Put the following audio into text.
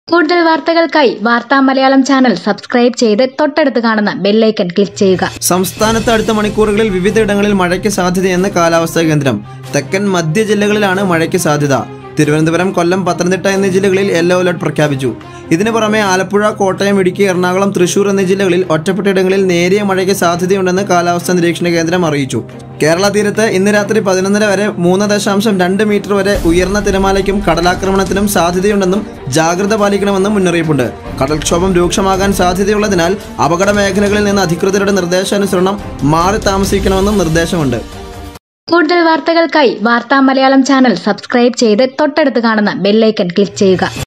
കൂടുതൽ വാർത്തകൾക്കായി വാർത്താ മലയാളം ചാനൽ സബ്സ്ക്രൈബ് ചെയ്ത് തൊട്ടടുത്ത് കാണുന്ന ബെല്ലൈക്കൺ ക്ലിക്ക് ചെയ്യുക. സംസ്ഥാനത്ത് അടുത്ത മണിക്കൂറുകളിൽ വിവിധയിടങ്ങളിൽ മഴയ്ക്ക് സാധ്യതയെന്ന് കാലാവസ്ഥാ കേന്ദ്രം. തെക്കൻ മധ്യ ജില്ലകളിലാണ് മഴയ്ക്ക് സാധ്യത. തിരുവനന്തപുരം, കൊല്ലം, പത്തനംതിട്ട എന്നീ ജില്ലകളിൽ യെല്ലോ അലർട്ട് പ്രഖ്യാപിച്ചു. ഇതിനു പുറമെ ആലപ്പുഴ, കോട്ടയം, ഇടുക്കി, എറണാകുളം, തൃശൂർ എന്നീ ജില്ലകളിൽ ഒറ്റപ്പെട്ടയിടങ്ങളിൽ നേരിയ മഴയ്ക്ക് സാധ്യതയുണ്ടെന്ന് കാലാവസ്ഥാ നിരീക്ഷണ കേന്ദ്രം അറിയിച്ചു. കേരള തീരത്ത് ഇന്ന് രാത്രി 11:30 വരെ 3.2 മീറ്റർ വരെ ഉയർന്ന തിരമാലയ്ക്കും കടലാക്രമണത്തിനും സാധ്യതയുണ്ടെന്നും ജാഗ്രത പാലിക്കണമെന്നും മുന്നറിയിപ്പുണ്ട്. കടൽക്ഷോഭം രൂക്ഷമാകാൻ സാധ്യതയുള്ളതിനാൽ അപകട മേഖലകളിൽ നിന്ന് അധികൃതരുടെ നിർദ്ദേശാനുസരണം മാറി താമസിക്കണമെന്നും നിർദ്ദേശമുണ്ട്. കൂടുതൽ വാർത്തകൾക്കായി വാർത്താ മലയാളം ചാനൽ സബ്സ്ക്രൈബ് ചെയ്ത് തൊട്ടടുത്ത് കാണുന്ന ബെല്ലൈക്കൺ ക്ലിക്ക് ചെയ്യുക.